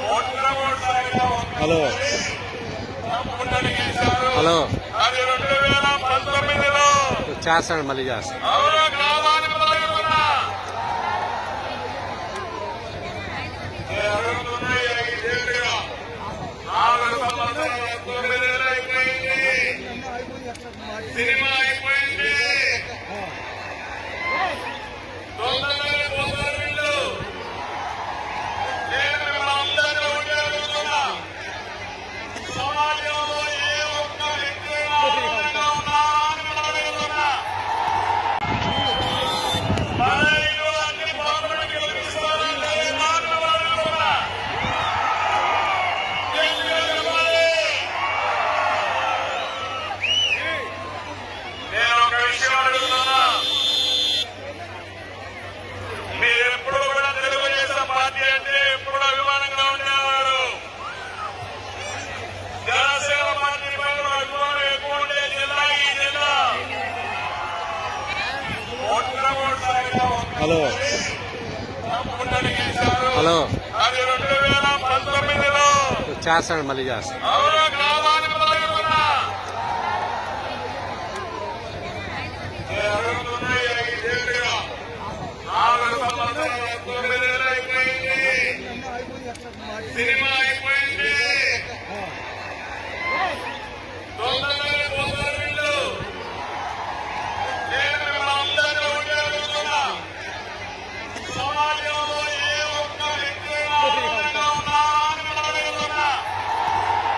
Hello hello చేస్తాను మళ్ళీ చేస్తాను. సినిమా అయిపోయింది. నేను మిమ్మల్ని అడుగుతున్నా, సమాజంలో ఏ ఒక్క వ్యక్తి ఆనందంగా ఉన్నారా? మన అన్ని బాగుపడి గెలిపిస్తారని అడుగుతున్నా. నేను ఒక విషయం అడుగుతున్నా, మీరెప్పుడు కూడా తెలుగుదేశం పార్టీ అంటే ఎప్పుడు అభిమానంగా ఉండేవారు. జనసేన పార్టీ పైన అభిమానం ఎక్కువ ఉండే జిల్లా ఈ జిల్లా. హలో హలో అది 2019లో చేస్తాను మళ్ళీ చేస్తాను. సినిమా